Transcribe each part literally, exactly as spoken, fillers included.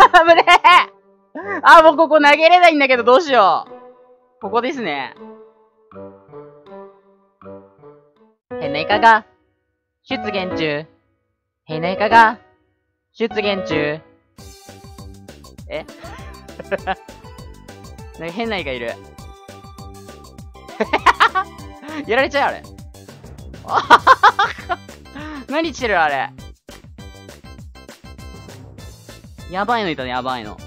危ねえ。あ、もうここ投げれないんだけど、どうしよう。ここですね。変なイカが、出現中。変なイカが、出現中。えなんか変なイカいる。やられちゃうあれ。何してるあれ。やばいのいたね、やばいの。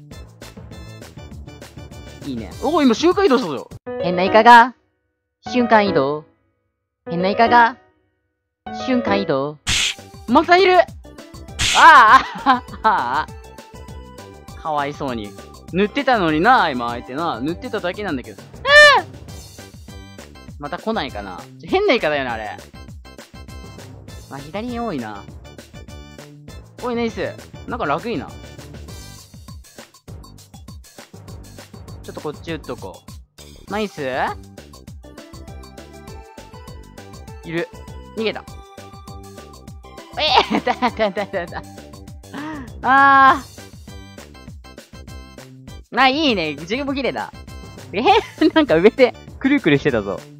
いいね。おお、今瞬間移動したぞ。変なイカが、瞬間移動。変なイカが、瞬間移動。またいる。ああ、ああ、かわいそうに。塗ってたのにな、今相手な。塗ってただけなんだけど。ああ、また来ないかな。変なイカだよな、あれ。あ、左に多いな。おい、ナイス。なんか楽いな。ちょっとこっち打っとこう。ナイス。いる。逃げた。ええー、だだだだだ。あー。あ、いいね。自分も綺麗だ。えー、なんか上でくるくるしてたぞ。